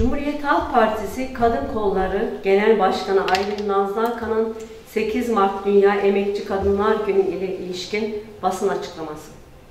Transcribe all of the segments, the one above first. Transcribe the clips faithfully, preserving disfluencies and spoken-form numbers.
Cumhuriyet Halk Partisi Kadın Kolları Genel Başkanı Aylin Nazlı Akan'ın sekiz Mart Dünya Emekçi Kadınlar Günü ile ilişkin basın açıklaması.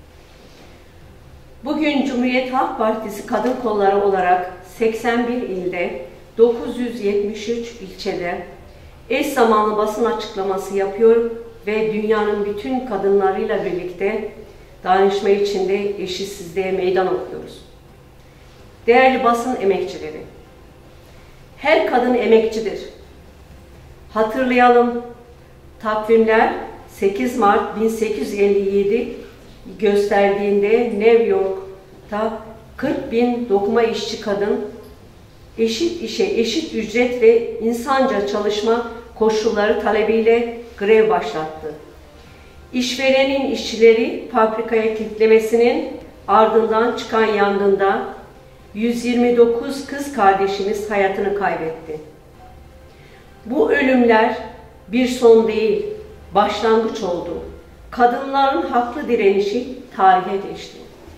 Bugün Cumhuriyet Halk Partisi Kadın Kolları olarak seksen bir ilde, dokuz yüz yetmiş üç ilçede eş zamanlı basın açıklaması yapıyor ve dünyanın bütün kadınlarıyla birlikte dayanışma içinde eşitsizliğe meydan okuyoruz. Değerli basın emekçileri, her kadın emekçidir. Hatırlayalım, takvimler sekiz Mart bin sekiz yüz elli yedi gösterdiğinde New York'ta kırk bin dokuma işçi kadın eşit işe, eşit ücret ve insanca çalışma koşulları talebiyle grev başlattı. İşverenin işçileri fabrikaya kilitlemesinin ardından çıkan yangında yüz yirmi dokuz kız kardeşimiz hayatını kaybetti. Bu ölümler bir son değil, başlangıç oldu. Kadınların haklı direnişi tarihe geçti.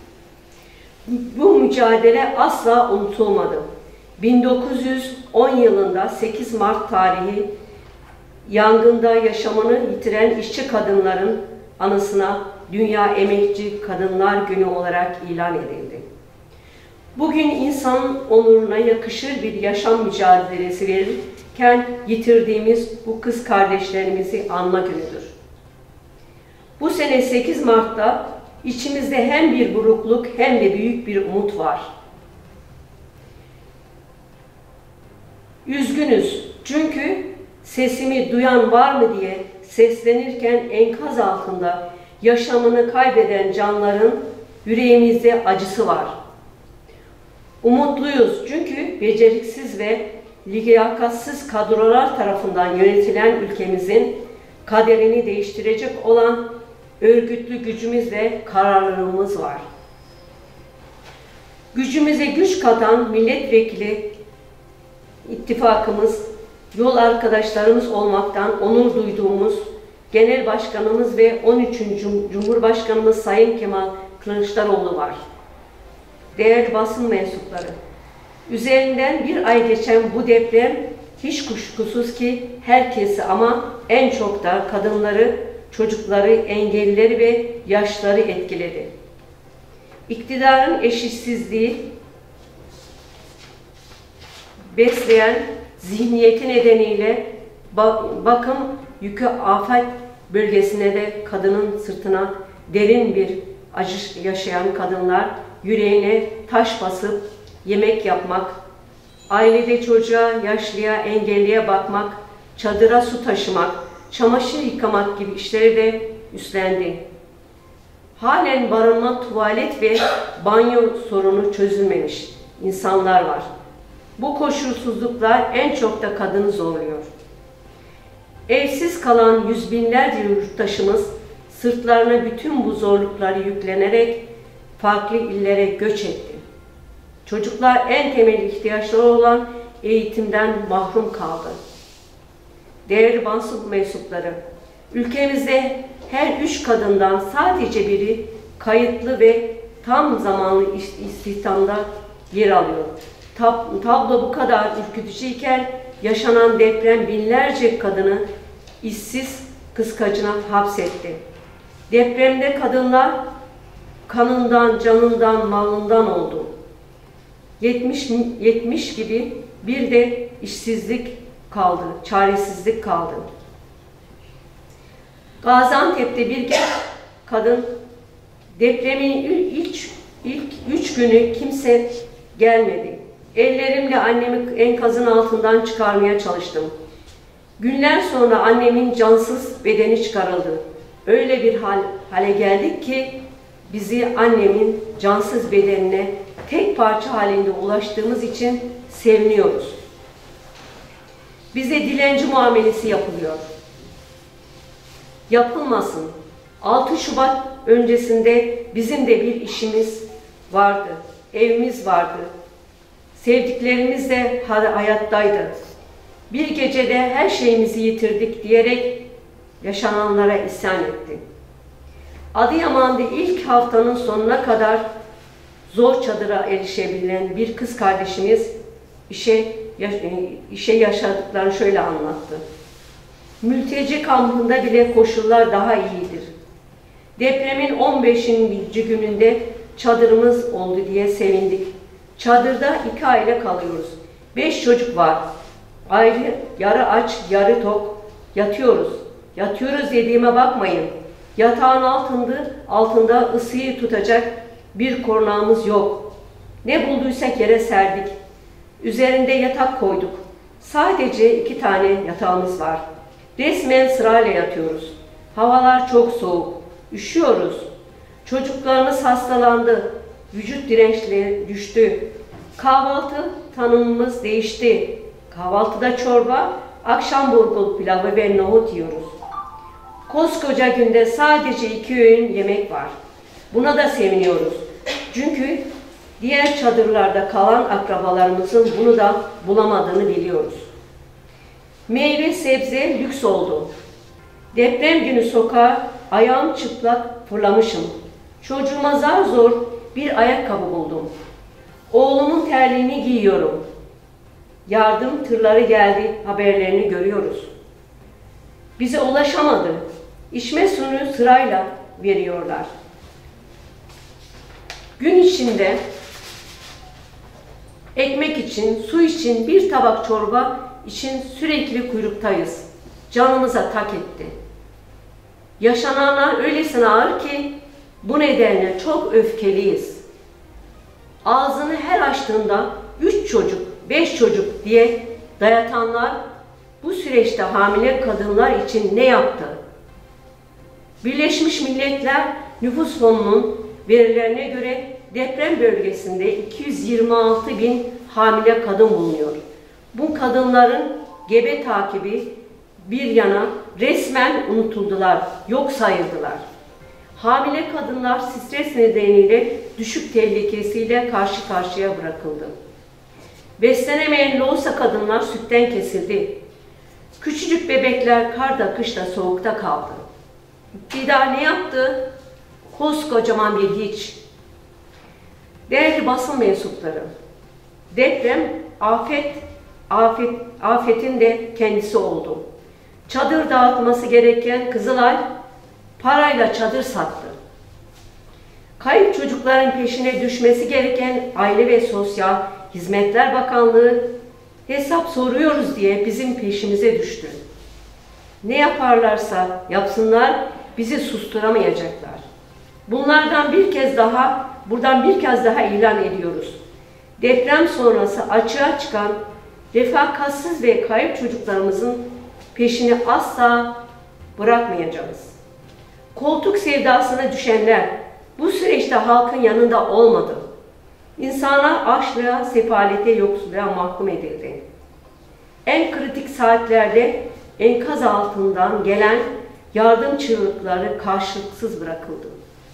Bu mücadele asla unutulmadı. bin dokuz yüz on yılında sekiz Mart tarihi yangında yaşamını yitiren işçi kadınların anısına Dünya Emekçi Kadınlar Günü olarak ilan edildi. Bugün insanın onuruna yakışır bir yaşam mücadelesi verirken yitirdiğimiz bu kız kardeşlerimizi anma günüdür. Bu sene sekiz Mart'ta içimizde hem bir burukluk hem de büyük bir umut var. Üzgünüz çünkü sesimi duyan var mı diye seslenirken enkaz altında yaşamını kaybeden canların yüreğimizde acısı var. Umutluyuz çünkü beceriksiz ve liyakatsız kadrolar tarafından yönetilen ülkemizin kaderini değiştirecek olan örgütlü gücümüz ve kararlılığımız var. Gücümüze güç katan milletvekili ittifakımız, yol arkadaşlarımız olmaktan onur duyduğumuz Genel Başkanımız ve on üçüncü Cumhurbaşkanımız Sayın Kemal Kılıçdaroğlu var. Değerli basın mensupları, üzerinden bir ay geçen bu deprem hiç kuşkusuz ki herkesi ama en çok da kadınları, çocukları, engellileri ve yaşlıları etkiledi. İktidarın eşitsizliği besleyen zihniyeti nedeniyle bakım yükü afet bölgesine de kadının sırtına derin bir acı yaşayan kadınlar yüreğine taş basıp yemek yapmak, ailede çocuğa, yaşlıya, engelliye bakmak, çadıra su taşımak, çamaşır yıkamak gibi işleri de üstlendi. Halen barınma, tuvalet ve banyo sorunu çözülmemiş insanlar var. Bu koşulsuzluklar en çok da kadını zorluyor. Evsiz kalan yüz binlerce yurttaşımız sırtlarına bütün bu zorlukları yüklenerek farklı illere göç etti. Çocuklar en temel ihtiyaçları olan eğitimden mahrum kaldı. Değerli basın mensupları, ülkemizde her üç kadından sadece biri kayıtlı ve tam zamanlı istihdamda yer alıyor. Tab tablo bu kadar ürkütücüyken yaşanan deprem binlerce kadını işsiz kıskacına hapsetti. Depremde kadınlar kanından, canından, malından oldu. yetmiş gibi bir de işsizlik kaldı, çaresizlik kaldı. Gaziantep'te bir genç kadın depremin ilk, ilk üç günü kimse gelmedi. Ellerimle annemi enkazın altından çıkarmaya çalıştım. Günler sonra annemin cansız bedeni çıkarıldı. Öyle bir hal, hale geldik ki bizi annemin cansız bedenine tek parça halinde ulaştığımız için seviniyoruz. Bize dilenci muamelesi yapılıyor. Yapılmasın. altı Şubat öncesinde bizim de bir işimiz vardı. Evimiz vardı. Sevdiklerimiz de hayattaydı. Bir gecede her şeyimizi yitirdik diyerek yaşananlara isyan etti. Adıyaman'da ilk haftanın sonuna kadar zor çadıra erişebilen bir kız kardeşimiz işe, işe yaşadıklarını şöyle anlattı. Mülteci kampında bile koşullar daha iyidir. Depremin on beşinci gününde çadırımız oldu diye sevindik. Çadırda iki aile kalıyoruz. Beş çocuk var. Aile yarı aç, yarı tok. Yatıyoruz. Yatıyoruz dediğime bakmayın. Yatağın altında, altında ısıyı tutacak bir kornağımız yok. Ne bulduysak yere serdik. Üzerinde yatak koyduk. Sadece iki tane yatağımız var. Resmen sırayla yatıyoruz. Havalar çok soğuk. Üşüyoruz. Çocuklarımız hastalandı. Vücut dirençleri düştü. Kahvaltı tanımımız değişti. Kahvaltıda çorba, akşam bulgur pilavı ve nohut yiyoruz. Koskoca günde sadece iki öğün yemek var. Buna da seviniyoruz. Çünkü diğer çadırlarda kalan akrabalarımızın bunu da bulamadığını biliyoruz. Meyve sebze lüks oldu. Deprem günü sokağa ayağım çıplak fırlamışım. Çocuğuma zar zor bir ayakkabı buldum. Oğlumun terliğini giyiyorum. Yardım tırları geldi, haberlerini görüyoruz. Bize ulaşamadı. İçme suyunu sırayla veriyorlar. Gün içinde ekmek için, su için, bir tabak çorba için sürekli kuyruktayız. Canımıza tak etti. Yaşananlar öylesine ağır ki bu nedenle çok öfkeliyiz. Ağzını her açtığında üç çocuk, beş çocuk diye dayatanlar bu süreçte hamile kadınlar için ne yaptı? Birleşmiş Milletler Nüfus Fonu'nun verilerine göre deprem bölgesinde iki yüz yirmi altı bin hamile kadın bulunuyor. Bu kadınların gebe takibi bir yana resmen unutuldular, yok sayıldılar. Hamile kadınlar stres nedeniyle düşük tehlikesiyle karşı karşıya bırakıldı. Beslenemeyen loğusa kadınlar sütten kesildi. Küçücük bebekler karda, kışta, soğukta kaldı. İktidar ne yaptı? Koskocaman bir hiç. Değerli basın mensupları, deprem afet, afet, afetin de kendisi oldu. Çadır dağıtması gereken Kızılay parayla çadır sattı. Kayıp çocukların peşine düşmesi gereken Aile ve Sosyal Hizmetler Bakanlığı hesap soruyoruz diye bizim peşimize düştü. Ne yaparlarsa yapsınlar bizi susturamayacaklar. Bunlardan bir kez daha, buradan bir kez daha ilan ediyoruz. Deprem sonrası açığa çıkan refakatsiz ve kayıp çocuklarımızın peşini asla bırakmayacağız. Koltuk sevdasına düşenler bu süreçte halkın yanında olmadı. İnsanlar açlığa, sefalete, yoksulluğa mahkum edildi. En kritik saatlerde enkaz altından gelen yardım çığlıkları karşılıksız bırakıldı.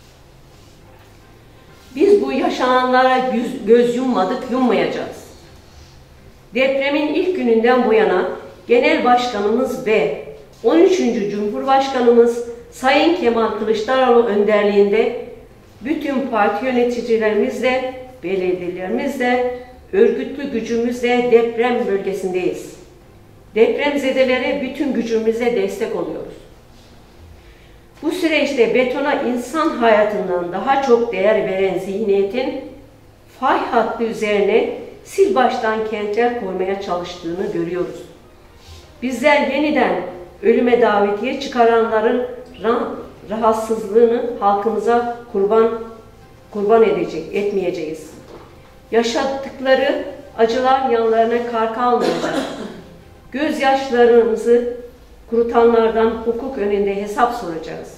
Biz bu yaşananlara göz, göz yummadık, yummayacağız. Depremin ilk gününden bu yana Genel Başkanımız ve on üçüncü Cumhurbaşkanımız Sayın Kemal Kılıçdaroğlu önderliğinde bütün parti yöneticilerimizle, belediyelerimizle, örgütlü gücümüzle deprem bölgesindeyiz. Depremzedelere bütün gücümüzle destek oluyoruz. Bu süreçte betona insan hayatından daha çok değer veren zihniyetin fay hattı üzerine sil baştan kentler koymaya çalıştığını görüyoruz. Bizler yeniden ölüme davetiye çıkaranların rahatsızlığını halkımıza kurban kurban edecek, etmeyeceğiz. Yaşattıkları acılar yanlarına kar kalmayacak. Gözyaşlarımızı kurutanlardan hukuk önünde hesap soracağız.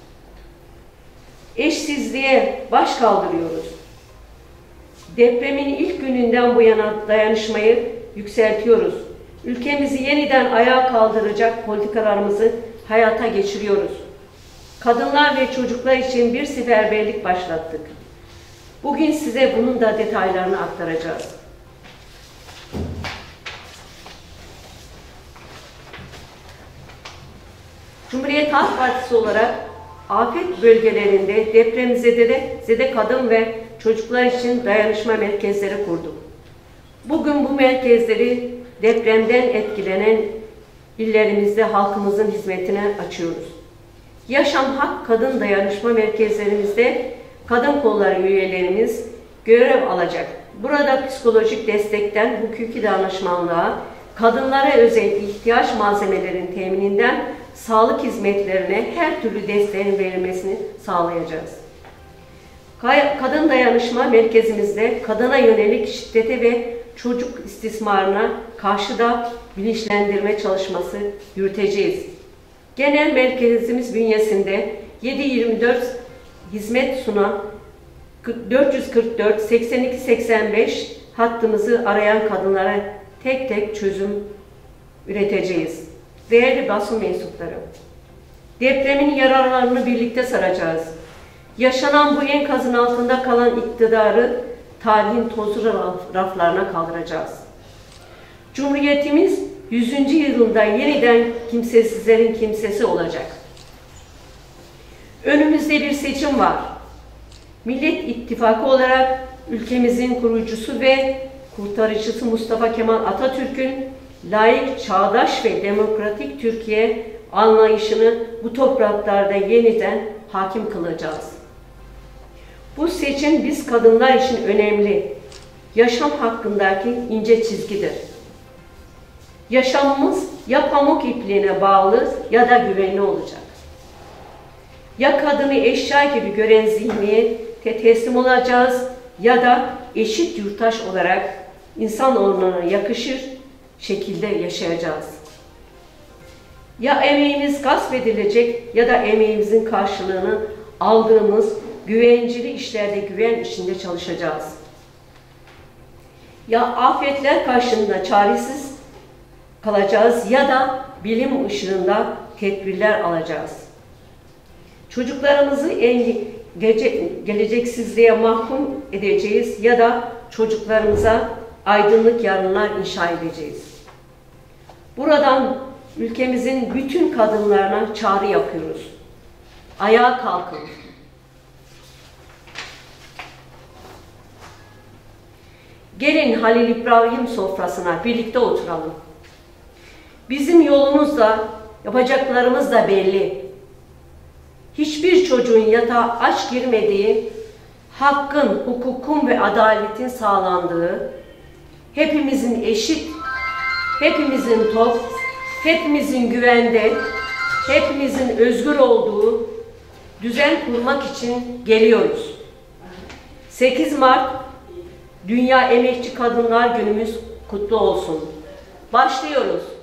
Eşsizliğe baş kaldırıyoruz. Depremin ilk gününden bu yana dayanışmayı yükseltiyoruz. Ülkemizi yeniden ayağa kaldıracak politikalarımızı hayata geçiriyoruz. Kadınlar ve çocuklar için bir seferberlik başlattık. Bugün size bunun da detaylarını aktaracağız. Cumhuriyet Halk Partisi olarak afet bölgelerinde depremzede zede kadın ve çocuklar için dayanışma merkezleri kurduk. Bugün bu merkezleri depremden etkilenen illerimizde halkımızın hizmetine açıyoruz. Yaşam Hak Kadın Dayanışma Merkezlerimizde kadın kolları üyelerimiz görev alacak. Burada psikolojik destekten hukuki danışmanlığa, kadınlara özel ihtiyaç malzemelerinin temininden sağlık hizmetlerine her türlü desteğin verilmesini sağlayacağız. Kadın Dayanışma Merkezimizde kadına yönelik şiddete ve çocuk istismarına karşı da bilinçlendirme çalışması yürüteceğiz. Genel merkezimiz bünyesinde yedi yirmi dört hizmet sunan dört yüz kırk dört seksen iki seksen beş hattımızı arayan kadınlara tek tek çözüm üreteceğiz. Değerli basın mensupları, depremin yaralarını birlikte saracağız. Yaşanan bu enkazın altında kalan iktidarı tarihin tozlu raflarına kaldıracağız. Cumhuriyetimiz yüzüncü yılında yeniden kimsesizlerin kimsesi olacak. Önümüzde bir seçim var. Millet İttifakı olarak ülkemizin kurucusu ve kurtarıcısı Mustafa Kemal Atatürk'ün layık, çağdaş ve demokratik Türkiye anlayışını bu topraklarda yeniden hakim kılacağız. Bu seçim biz kadınlar için önemli, yaşam hakkındaki ince çizgidir. Yaşamımız ya pamuk ipliğine bağlı ya da güvenli olacak. Ya kadını eşya gibi gören zihniyete teslim olacağız ya da eşit yurttaş olarak insanoğluna yakışır şekilde yaşayacağız. Ya emeğimiz gasp edilecek ya da emeğimizin karşılığını aldığımız güvenceli işlerde güven içinde çalışacağız. Ya afetler karşısında çaresiz kalacağız ya da bilim ışığında tedbirler alacağız. Çocuklarımızı gece, geleceksizliğe mahkum edeceğiz ya da çocuklarımıza aydınlık yarınlar inşa edeceğiz. Buradan ülkemizin bütün kadınlarına çağrı yapıyoruz. Ayağa kalkın. Gelin Halil İbrahim sofrasına birlikte oturalım. Bizim yolumuz da, yapacaklarımız da belli. Hiçbir çocuğun yatağa aç girmediği, hakkın, hukukun ve adaletin sağlandığı, hepimizin eşit, hepimizin top, hepimizin güvende, hepimizin özgür olduğu düzen kurmak için geliyoruz. sekiz Mart Dünya Emekçi Kadınlar Günümüz kutlu olsun. Başlıyoruz.